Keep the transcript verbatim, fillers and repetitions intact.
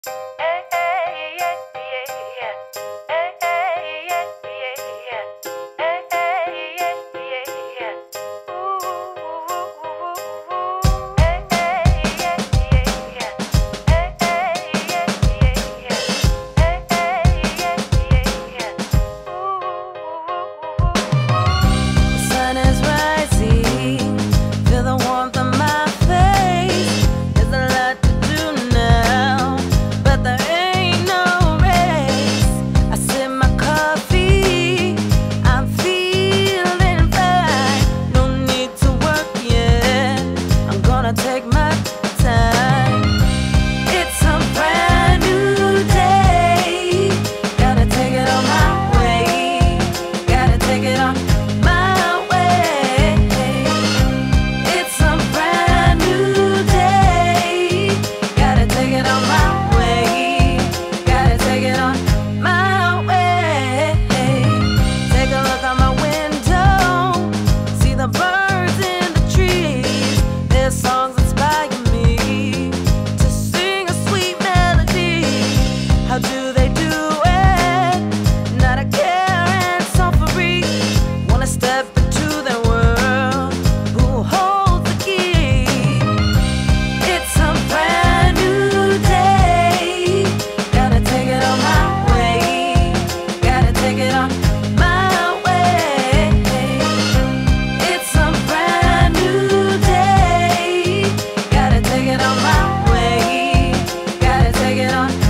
Take my time. It's a brand new day. Gotta take it on my way. Gotta take it on my way. It's a brand new day. Gotta take it on my way. Gotta take it on my way. Take a look out my window. See the birds in the trees. Their songs inspire me to sing a sweet melody. How do they do it? Not a care and so free. Wanna step into their world. Who holds the key? It's a brand new day. Gotta take it on my way. Gotta take it on my way. It's a brand new day. Gotta take it on my way. Gotta take it on